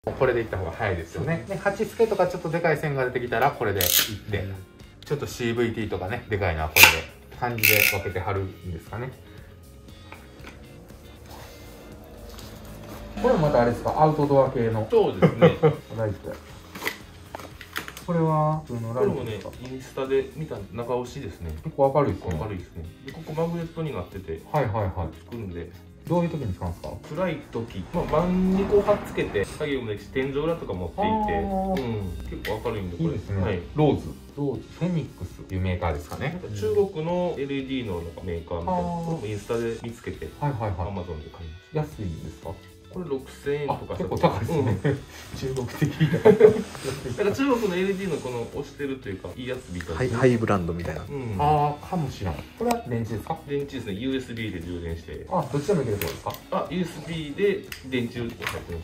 これでいった方が早いですよね。で、8スケとかちょっとでかい線が出てきたらこれでいって、ちょっと CVT とかね、でかいのはこれで感じで分けて貼るんですかね。これまたあれですか、アウトドア系の。 そうですね。 ライト。これは普通のライトですか？ これもね、インスタで見た中押しですね。 結構明るいですね。 明るいですね。で、ここマグネットになってて、 はいはいはい。 つくんで。 どういう時に使うんですか？ 暗い時、晩にこう貼っつけて作業もできて、天井裏とか持っていて、結構明るいんで、これいいですね。 はい、 ローズフェニックスっていうメーカーですかね。 中国の LED のなんかメーカーみたいな、これもインスタで見つけて、 はいはいはい。 Amazon で買いました。 安いんですか？ これ6000円とか。 結構高いですね。中国的な。 だから中国の LED のこの押してるというか、いいやつみたいな。 ハイブランドみたいな。 ああ、かもしれない。これは電池ですか？ 電池ですね。USB で充電して。 あ、どっちでもいけるってことですか？ USB で電池を入ってます。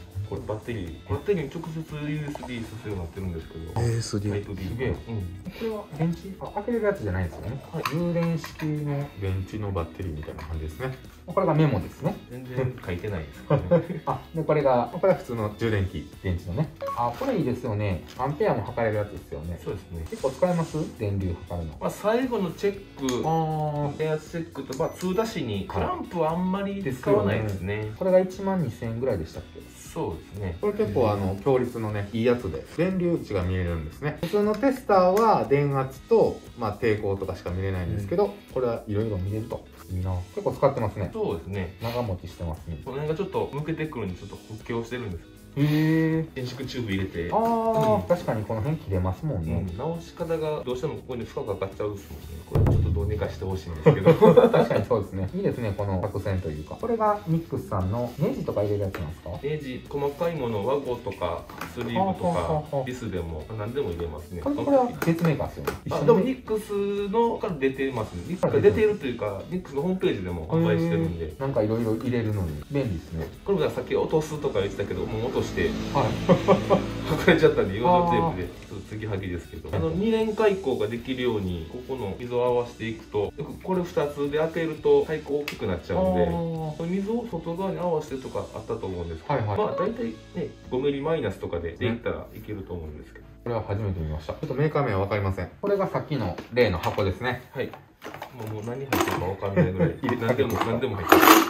これバッテリーに直接 USB させるようになってるんですけど。 SD。 タイプ B。 すげえ。これは電池、開けれるやつじゃないですよね。充電式の電池のバッテリーみたいな感じですね。これがメモですね。 全然書いてないですからね。 で、これは普通の充電器、電池のね。これいいですよね。アンペアも測れるやつですよね。 そうですね。 結構使えます？電流測るの。 最後のチェック、電圧チェックと、通出しに、クランプはあんまり使わないですね。 これが12000円ぐらいでしたっけ？ そうですね。 これ結構強烈のね、いいやつで、電流値が見えるんですね。普通のテスターは電圧と、抵抗とかしか見れないんですけど、これはいろいろ見れると。いいな。結構使ってますね。 そうですね。 長持ちしてますね。 この辺がちょっとむけてくるんで、ちょっと補強してるんです。 へえ。 伸縮チューブ入れて。 確かにこの辺切れますもんね。 直し方がどうしてもここに負荷がかかっちゃうんですもんね。これちょっとどうにかしてほしいんですけど。 確かにそうですね。いいですね、この作戦というか。これがニックスさんのネジとか入れるやつなんですか？ ネジ、細かいもの、ワゴとか、スリーブとか、ビスでも、何でも入れますね。 これは別メーカーですよね。 でもニックスのから出てますね。ニックスから出ているというか、ニックスのホームページでも販売してるんで。 なんかいろいろ入れるのに便利ですね。 これもさっき落とすとか言ってたけど、もう落として、剥かれちゃったんで、養生テープで、ちょっと継ぎはぎですけど、2連開口ができるように、ここの溝を合わせていくと、これ2つで開けると開口大きくなっちゃうんで、水を外側に合わせてとかあったと思うんですけど、大体ね、5ミリマイナスとかでいったらいけると思うんですけど。 これは初めて見ました。ちょっとメーカー名は分かりません。これがさっきの例の箱ですね。 はい。もう何入ってるか分かんないぐらい、何でも入ってる。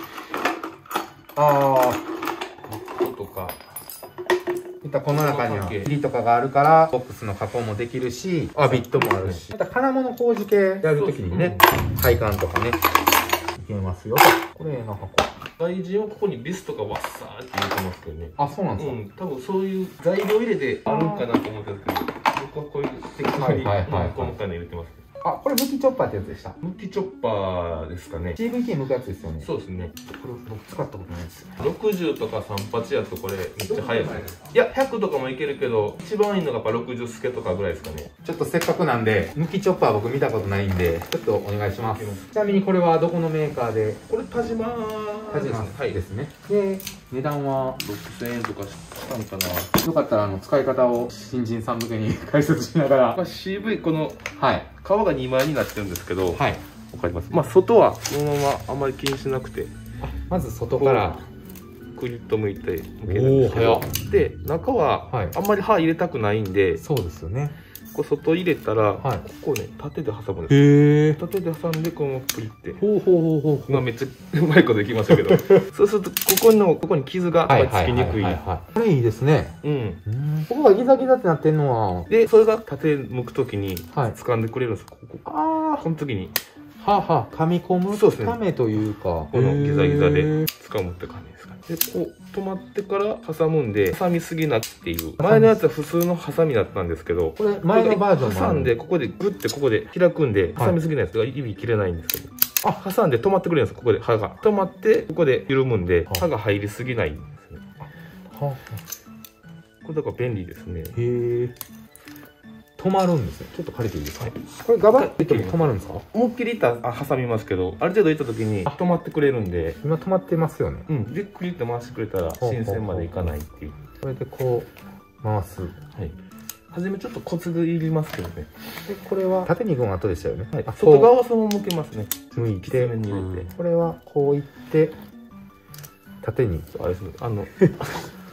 とか。 この中には霧とかがあるからボックスの加工もできるし、ビットもあるし、また金物工事系やるときにね、配管とかね、いけますよ。これの箱。 外人はここにビスとかワッサーって入れてますけどね。 そうなんですか。 多分そういう材料入れてあるんかなと思ってるんですけど、僕はこういう適当に細かいの入れてます。 これムキチョッパーってやつでした。 ムキチョッパーですかね。 CVT 向くやつですよね。 そうですね。 これ僕使ったことないですよ。 60とか38やとこれめっちゃ速いですね。いや、100とかもいけるけど、一番いいのがやっぱ60スケとかぐらいですかね。 ちょっとせっかくなんで、ムキチョッパー僕見たことないんで、ちょっとお願いします。ちなみにこれはどこのメーカーで？ これ田島ですね。で、値段は 6000円とかしたのかな。 よかったら使い方を新人さん向けに解説しながら。 CV この、皮が2枚になってるんですけど、わかります。外はこのままあんまり気にしなくて、 まず外からクリッと向いて向けるんですけど、で中はあんまり刃入れたくないんで、 そうですよね。 こう外入れたら、ここね縦で挟むんです。縦で挟んでこのプリって、今めっちゃうまいこといきましたけど、そうするとここに傷がつきにくい。 これいいですね。ここがギザギザってなってんのは、 でそれが縦向くときに掴んでくれるんです。この時に噛み込むためというか、 このギザギザで掴むって感じですかね。でこう止まってから挟むんで、挟みすぎなっていう。前のやつは普通のハサミだったんですけど、 これ前のバージョンも挟んでここでグッてここで開くんで、挟みすぎないやつが指切れないんですけど、挟んで止まってくれるんです。ここで刃が止まってここで緩むんで、刃が入りすぎないんですね。これだから便利ですね。 止まるんですね。ちょっと借りていいですか？これガバッて止まるんですか？ 思いっきりいったら挟みますけど、ある程度いった時に止まってくれるんで。 今止まってますよね。 でクリッと回してくれたら新鮮までいかないっていう。 これでこう回す。 初めちょっとコツがいりますけどね。 でこれは縦に行く後でしたよね。 外側はそのまま向けますね。 向いてに入れて。 これはこういって縦に。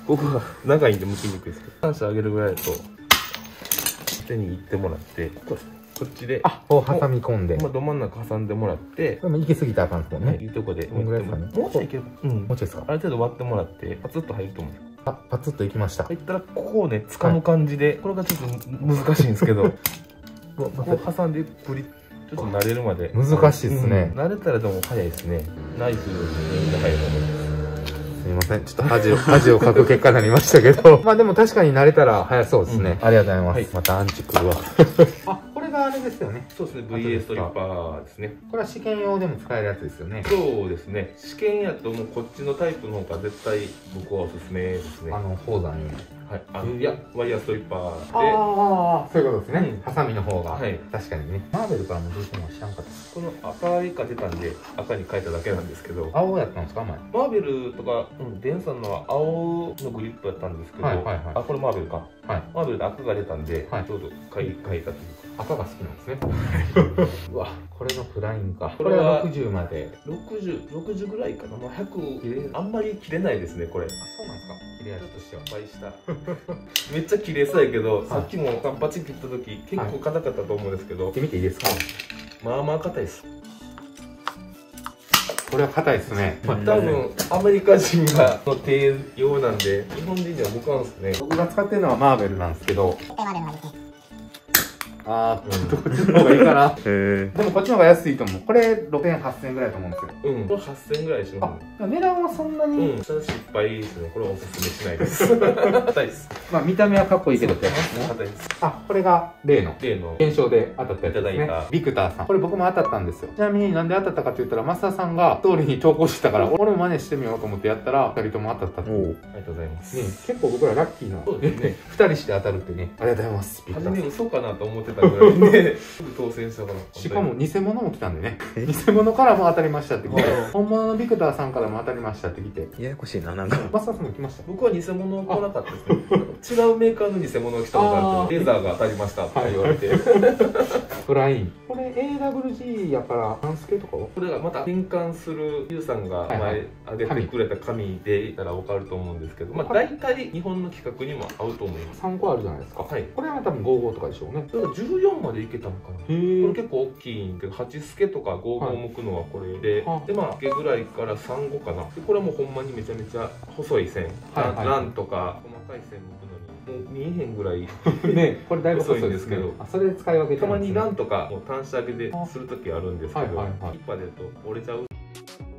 ここが長いんで剥きにくいですけど、3射上げるぐらいだと手に行ってもらって、こっちでこう挟み込んで、 ど真ん中挟んでもらって、 これも行き過ぎたらあかんですもんね。 いいとこでこんぐらいですかね。 もうちょいいける。 もうちょいですか。 ある程度割ってもらってパツッと入ると思う。 パツッといきました。 入ったらここをね掴む感じで、これがちょっと難しいんですけど、こう挟んでプリッ、ちょっと慣れるまで難しいですね。 慣れたらでも早いですね。ナイスみんな早いと思います。 すみません。ちょっと恥をかく結果になりましたけど。まあでも確かに慣れたら早そうですね。ありがとうございます。またアンチ来るわ。これがあれですよね。 そうですね。VA ストリッパーですね。 これは試験用でも使えるやつですよね。 そうですね。試験やともうこっちのタイプの方が絶対僕はおすすめですね。 鉱山に。 はい。いや、ワイヤーストリッパーで。 そういうことですね。ハサミの方が。 はい。 確かにね。マーベルからも出ても知らんかった。 この赤いか出たんで、赤に変えただけなんですけど。 青やったんですか前。 マーベルとか、デンさんのは青のグリップやったんですけど、これマーベルか。マーベルで赤が出たんで、ちょうど変えたというか。 赤が好きなんですね。うわ、これのフラインか。これは60まで。 60ぐらいかな。まあ100、あんまり切れないですね、これ。 そうなんですか。切れ味としては。 失敗した。めっちゃ切れそうやけど、さっきも単発切った時、結構硬かったと思うんですけど。 切ってみていいですか。 まあまあ硬いです。 これは硬いですね。 多分アメリカ人がの手用なんで、日本人には向かうんですね。 僕が使ってるのはマーベルなんですけど。こっちの方がいいかな。でもこっちの方が安いと思う。これ6000円、8000円ぐらいだと思うんですよ。 これ8000円ぐらいします。 値段はそんなに。 失敗ですね。これはおすすめしないです。硬いです。 まあ見た目はかっこいいけどってやつですね。 硬いです。 これが例の検証で当たったやつですね。ビクターさん。これ僕も当たったんですよ。ちなみになんで当たったかって言ったら、増田さんがストーリーに投稿してたから、俺も真似してみようと思ってやったら、2人とも当たったっていう。 ありがとうございます。 結構僕らラッキーな。そうですね。2人して当たるってね。ありがとうございます。 初め嘘かなと思ってたぐらいで。当選したから。 しかも偽物も来たんでね。偽物からも当たりましたって来て、本物のビクターさんからも当たりましたって来て。 ややこしいな、なんか。 マスターさんも来ました。 僕は偽物来なかったですね。違うメーカーの偽物が来たことあって、レーザーが当たりましたって言われて。 フライン。これ AWG やから半スケとかは？ これがまた変換するユウさんが前上げてくれた紙で言ったら分かると思うんですけど、まあ大体日本の規格にも合うと思います。 3個あるじゃないですか。これは多分55とかでしょうね。 14までいけたのかな。これ結構大きいんで、8スケとか55向くのはこれで、でまあスケぐらいから35かな。でこれはもうほんまにめちゃめちゃ細い線、ランとか細かい線向くのにもう見えへんぐらいね、これだいぶ細いんですけど、それで使い分けてたまにランとかもう端子上げでする時あるんですけど、一波でと折れちゃう。